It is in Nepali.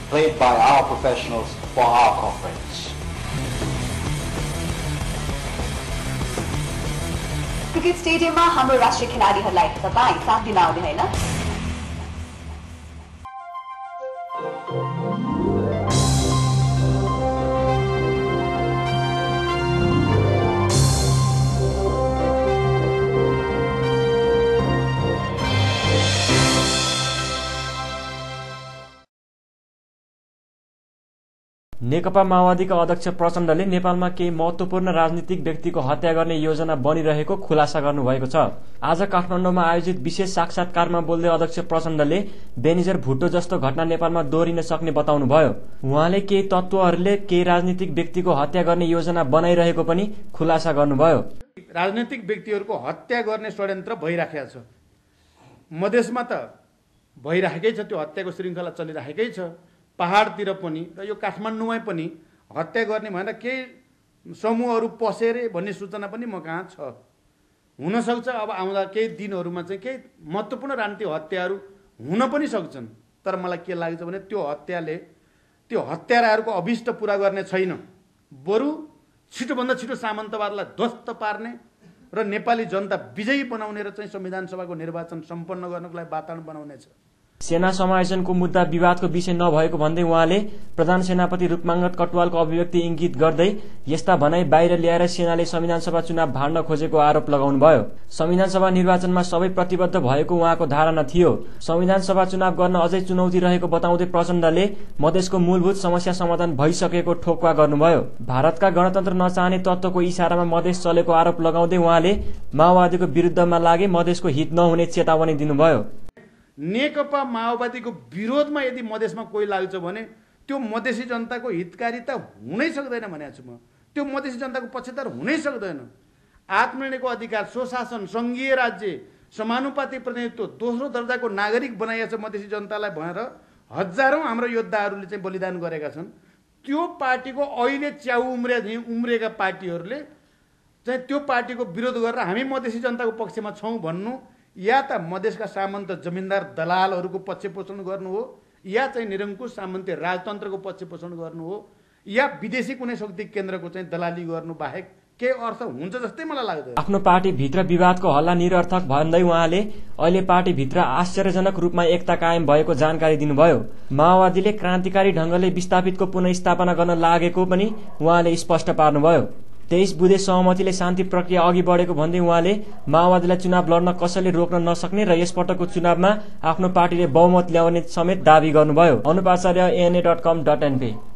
played by our professionals for our conference. Cricket स्टेडियममा हाम्रो राष्ट्रिय खेलाडीहरूलाई तपाईं साथ दिन आउने हैन? नेकपा माओवादीका अध्यक्ष प्रचण्डले नेपालमा केही महत्वपूर्ण राजनीतिक व्यक्तिको हत्या गर्ने योजना बनिरहेको खुलासा गर्नुभएको छ। आज काठमाडौँमा आयोजित विशेष साक्षात्कारमा बोल्दै अध्यक्ष प्रचण्डले बेनिजर भुट्टो जस्तो घटना नेपालमा दोहोरिन सक्ने बताउनुभयो। उहाँले केही तत्त्वहरूले केही राजनीतिक व्यक्तिको हत्या गर्ने योजना बनाइरहेको पनि खुलासा गर्नुभयो। राजनीतिक व्यक्तिहरूको हत्या गर्ने षड्यन्त्र भइराखेको छ। मधेसमा त भइराखेकै छ, त्यो हत्याको श्रृङ्खला चलिराखेकै छ। पहाडतिर पनि र यो काठमाडौँमै पनि हत्या गर्ने भनेर केही समूहहरू पसेरे भन्ने सूचना पनि म कहाँ छ। हुनसक्छ अब आउँदा केही दिनहरूमा चाहिँ केही महत्त्वपूर्ण राजनीतिक हत्याहरू हुन पनि सक्छन्। तर मलाई के लाग्छ भने त्यो हत्याले त्यो हत्याराहरूको अभिष्ट पुरा गर्ने छैन, बरु छिटोभन्दा छिटो सामन्तवादलाई ध्वस्त पार्ने र नेपाली जनता विजयी बनाउने र चाहिँ संविधान सभाको निर्वाचन सम्पन्न गर्नको लागि वातावरण बनाउने छ। सेना समायोजनको मुद्दा विवादको विषय नभएको भन्दै उहाँले प्रधान सेनापति रूपमांगत कटुवालको अभिव्यक्ति इंगित गर्दै यस्ता भनाई बाहिर ल्याएर सेनाले संविधान सभा चुनाव भाड्न खोजेको आरोप लगाउनुभयो। संविधान सभा निर्वाचनमा सबै प्रतिबद्ध भएको उहाँको धारणा थियो। संविधान सभा चुनाव गर्न अझै चुनौती रहेको बताउँदै प्रचण्डले मधेसको मूलभूत समस्या समाधान भइसकेको ठोक्वा गर्नुभयो। भारतका गणतन्त्र नचाहने तत्त्वको इशारामा मधेस चलेको आरोप लगाउँदै उहाँले माओवादीको विरुद्धमा लागे मधेसको हित नहुने चेतावनी दिनुभयो। नेकपा माओवादीको विरोधमा यदि मधेसमा कोही लाग्छ भने त्यो मधेसी जनताको हितकारिता हुनै सक्दैन भनेको छु म। त्यो मधेसी जनताको पक्षधर हुनै सक्दैन। आत्मनिर्णयको अधिकार, स्वशासन, संघीय राज्य, समानुपातिक प्रतिनिधित्व, दोस्रो दर्जाको नागरिक बनाइएको छ मधेसी जनतालाई भनेर हजारौं हाम्रो योद्धाहरूले चाहिँ बलिदान गरेका छन्। त्यो पार्टीको अहिले च्याउ उम्रेका पार्टीहरूले चाहिँ त्यो पार्टीको विरोध गरेर हामी मधेसी जनताको पक्षमा छौं भन्नु, या त मधेसका सामन्त जमिनदार दलालहरूको पक्ष पोषण गर्नु हो, या चाहिँ निरङ्कुश सामन्तीय राजतन्त्रको पक्ष पोषण गर्नु हो, या विदेशी कुनै शक्ति केन्द्रको चाहिँ दलाली गर्नु बाहेक के अर्थ हुन्छ जस्तै मलाई लाग्दैन। आफ्नो पार्टीभित्र विवादको हल्ला निरर्थक भन्दै उहाँले अहिले पार्टीभित्र आश्चर्यजनक रूपमा एकता कायम भएको जानकारी दिनुभयो। माओवादीले क्रान्तिकारी ढंगले विस्थापितको पुनर्स्थापना गर्न लागेको पनि उहाँले स्पष्ट पार्नुभयो। 23 बुँदे सहमतिले शान्ति प्रक्रिया अघि बढेको भन्दै उहाँले माओवादीलाई चुनाव लड्न कसैले रोक्न नसक्ने र यसपटकको चुनावमा आफ्नो पार्टीले बहुमत ल्याउने समेत दावी गर्नुभयो। अनुप आचार्य ANA.com.np।